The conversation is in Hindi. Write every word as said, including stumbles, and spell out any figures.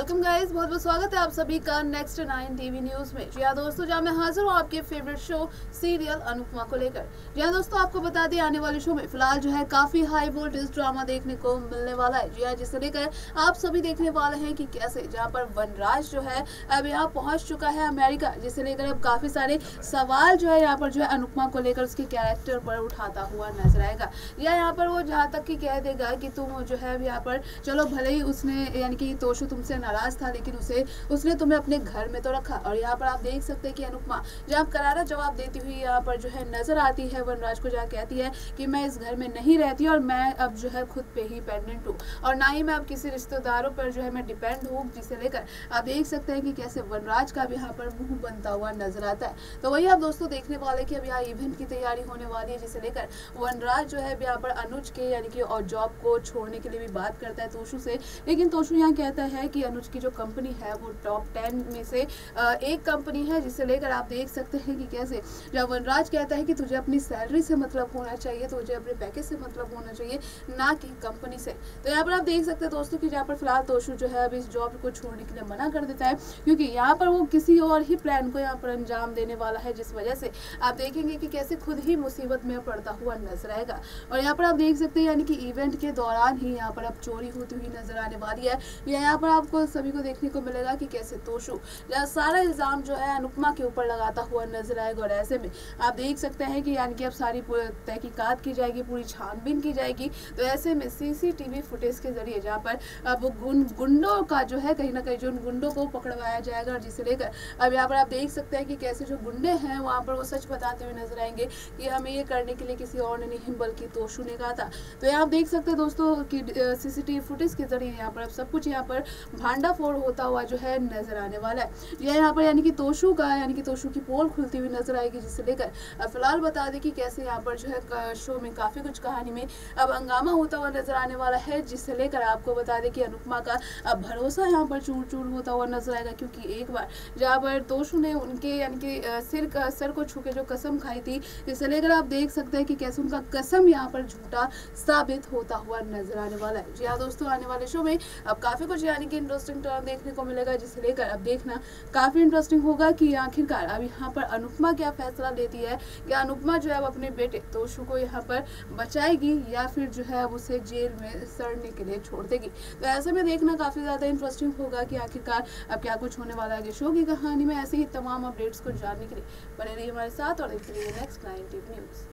वेलकम गाइस, बहुत बहुत स्वागत है आप सभी का नेक्स्ट नाइन टीवी न्यूज में। जी हाँ दोस्तों, जहाँ मैं हाजिर हूँ आपके फेवरेट शो सीरियल अनुपमा को लेकर। जी हाँ दोस्तों, आपको बता दें आने वाले शो में फिलहाल जो है काफी हाई वोल्टेज ड्रामा देखने को मिलने वाला है। जी हाँ, जिसे लेकर आप सभी देखने वाले हैं कि कैसे जहाँ पर वनराज जो है अब यहाँ पहुंच चुका है अमेरिका, जिसे लेकर अब काफी सारे सवाल जो है यहाँ पर जो है अनुपमा को लेकर उसके कैरेक्टर पर उठाता हुआ नजर आएगा। या यहाँ पर वो जहाँ तक कि कह देगा कि तुम जो है यहाँ पर चलो भले ही उसने यानी कि तोशु तुमसे नाराज था, लेकिन उसे उसने तुम्हें अपने घर में तो रखा। और यहाँ पर आप देख सकते हैं कि अनुपमा जब करारा जवाब देती हुई यहाँ पर जो है नजर आती है वनराज को, जहाँ कहती है कि मैं इस घर में नहीं रहती और मैं अब जो है खुद पे ही पेंडेंट हूँ और ना ही मैं अब किसी रिश्तेदारों पर जो है मैं डिपेंड हूँ। जिसे लेकर आप देख सकते हैं कि कैसे वनराज का भी यहाँ पर मुंह बनता हुआ नजर आता है। तो वही आप दोस्तों देखने वाले कि अब यहाँ इवेंट की तैयारी होने वाली है, जिसे लेकर वनराज जो है यहाँ पर अनुज के यानी कि और जॉब को छोड़ने के लिए भी बात करता है तोशु से। लेकिन तोशु यहाँ कहता है कि अनुज की जो कंपनी है वो टॉप टेन में से एक कंपनी है, जिसे लेकर आप देख सकते हैं कि कैसे जब वनराज कहता है कि तुझे अपनी सैलरी से मतलब होना चाहिए, तुझे अपने पैकेज से मतलब होना चाहिए, ना कि कंपनी से। तो यहाँ पर आप देख सकते हैं दोस्तों कि यहाँ पर फिलहाल तोशु जो है अब इस जॉब को छोड़ने के लिए मना कर देता है, क्योंकि यहाँ पर वो किसी और ही प्लान को यहाँ पर अंजाम देने वाला है, जिस वजह से आप देखेंगे कि कैसे खुद ही मुसीबत में पड़ता हुआ नजर आएगा। और यहाँ पर आप देख सकते हैं यानी कि इवेंट के दौरान ही यहाँ पर अब चोरी होती हुई नजर आने वाली है। यहाँ पर आपको सभी को देखने को मिलेगा कि कैसे तोशु सारा इल्जाम जो है अनुपमा के ऊपर लगाता हुआ नजर आएगा। और ऐसे में आप देख सकते हैं कि यानी कि अब सारी तहकीकात की जाएगी, पूरी छानबीन की जाएगी। तो ऐसे में सीसीटीवी फुटेज के जरिए जहाँ पर अब गुंडों का जो है कहीं ना कहीं जो गुंडों को पकड़वाया जाएगा। और जिसे लेकर अब यहाँ पर आप देख सकते हैं कि कैसे जो गुंडे हैं वहाँ पर वो सच बताते हुए नजर आएंगे कि हमें ये करने के लिए किसी और ने नहीं बल्कि तोशु ने कहा था। तो यहाँ आप देख सकते हैं दोस्तों कि सीसीटीवी फुटेज के जरिए यहाँ पर अब सब कुछ यहाँ पर भांडाफोड़ होता हुआ जो है नजर आने वाला है। यह यहाँ पर यानी कि तोशु का यानी कि तोशु की पोल खुलती हुई नजर आएगी, जिसे लेकर अब फिलहाल बता दें कि कैसे यहाँ पर जो है शो में काफी कुछ कहानी में अब हंगामा होता हुआ नजर आने वाला है। जिससे लेकर आपको बता दें कि अनुपमा का अब भरोसा यहाँ पर चूर चूर होता हुआ नजर आएगा, क्योंकि एक बार जहाँ पर तोशु ने उनके यानी कि सिर का सर को छू के जो कसम खाई थी, जिसे लेकर आप देख सकते हैं कि कैसे उनका कसम यहाँ पर झूठा साबित होता हुआ नजर आने वाला है। जी हाँ दोस्तों, आने वाले शो में अब काफी कुछ यानी कि इंटरेस्टिंग टर्न देखने को मिलेगा, जिसे लेकर अब देखना काफी इंटरेस्टिंग होगा कि आखिरकार अब यहाँ पर अनुपमा क्या फैसला लेती है। कि अनुपमा जो है अब अपने बेटे तोशु को यहाँ पर बचाएगी या फिर जो है अब उसे जेल में सड़ने के लिए छोड़ देगी। तो ऐसे में देखना काफी ज्यादा इंटरेस्टिंग होगा कि आखिरकार अब क्या कुछ होने वाला है शो की कहानी में। ऐसे ही तमाम अपडेट्स को जानने के लिए बने रहिए हमारे साथ और देखते रहिए नेक्स्ट नाइन टीवी न्यूज।